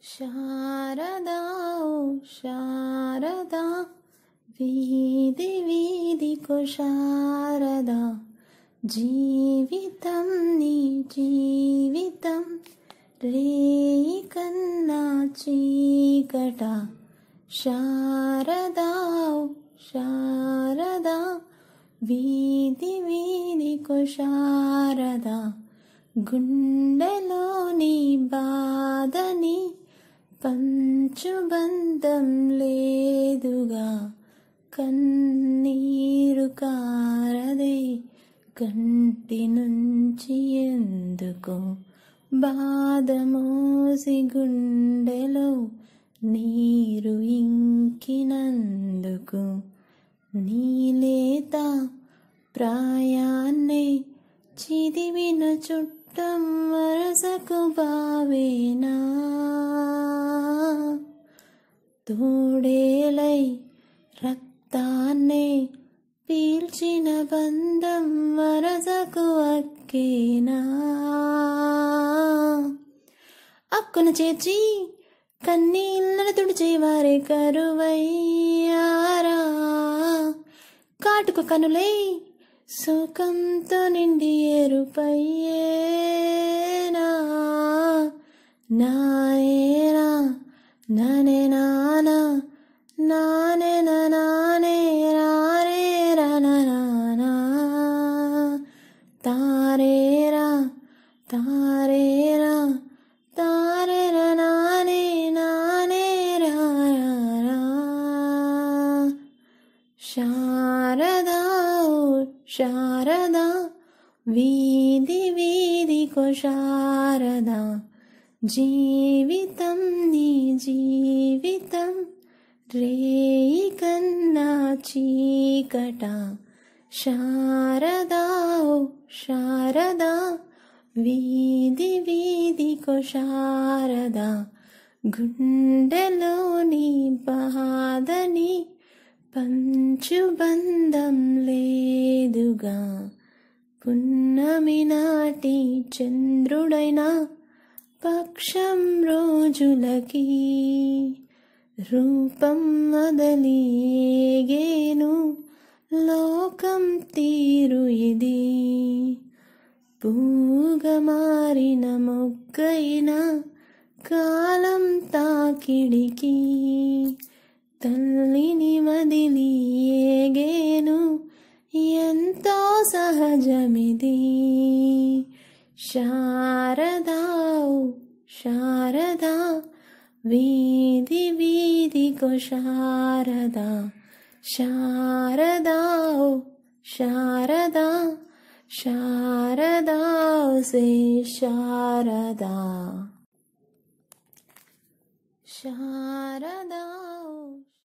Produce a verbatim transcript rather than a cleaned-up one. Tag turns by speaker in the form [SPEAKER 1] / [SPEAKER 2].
[SPEAKER 1] శారదా ఓ శారదా వీధి వీధికో శారదా జీవితం నీ జీవితం రేయి కన్నా చీకట శారదా ఓ శారదా వీధి వీధికో శారదా గుండెలోని బాధని పంచుబంధం లేదుగా కన్నీరు కారదే కంటి నుంచి ఎందుకు బాధ మోసి గుండెలో నీరు ఇంకినందుకు నీలేత ప్రాయాన్నే చిదివిన చుట్టం వరసకు బావేనా తోడేలై రక్తాన్నే పీల్చిన బంధం వరసకు అక్కేనా అక్కున చేర్చి కన్నీళ్ళను తుడిచేవారే కరువయ్యారా కాటుక కనులై సుఖంతో నిండి ఎరుపయ్యేనా నాయనా నానే నానా నానే నానే రారే రానా తారేరా తారేరా తారే నానే నానే రా శారదా శారదా వీధి వీధికో శారదా జీవితం నీ జీవితం రేయి కన్నా చీకట శారదా ఓ శారదా వీధి వీధికో శారదా గుండెలోని బాధని పంచుబంధం లేదుగా పున్నమి నాటి చంద్రుడైనా పక్షం రోజులకి రూపం వదలిగేను లోకం తీరు ఇది పూగా మారిన మొగ్గైన కాలం తాకిడికి తల్లిని వదిలి ఏగేను ఎంతో సహజమిది శారదా ఓ శారదా వీధి వీధికో శారదా శారదా ఓ శారదా శారదా సే శారదా శారదా ఓ